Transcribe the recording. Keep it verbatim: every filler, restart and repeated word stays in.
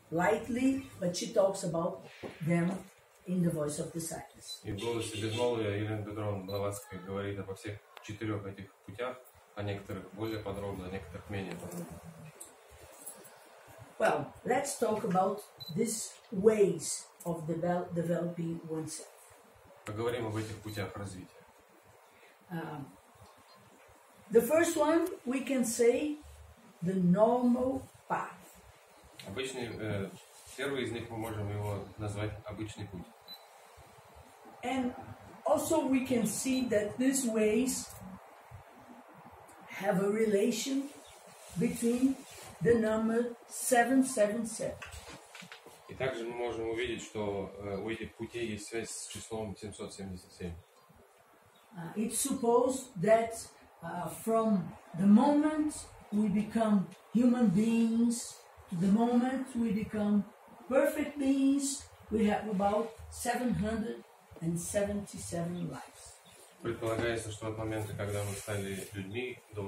lightly, but she talks about them in the voice of disciples. И в голосе безмолвия Елена Петровна Блаватская говорит обо всех четырех этих путях, о некоторых более подробно, о некоторых менее подробно. Well, let's talk about these ways of develop, developing oneself. Поговорим об этих путях развития. Um, the first one, we can say, the normal path. Обычный, э, первый из них мы можем его назвать обычный путь. And also we can see that these ways have a relation between the number seven seven seven. И также мы можем увидеть, что э, у этих путей есть связь с числом семьсот семьдесят семь. Uh, it's supposed that uh, from the moment we become human beings to the moment we become perfect beings, we have about seven hundred seventy-seven lives. Предполагается, что от момента, когда мы стали людьми, до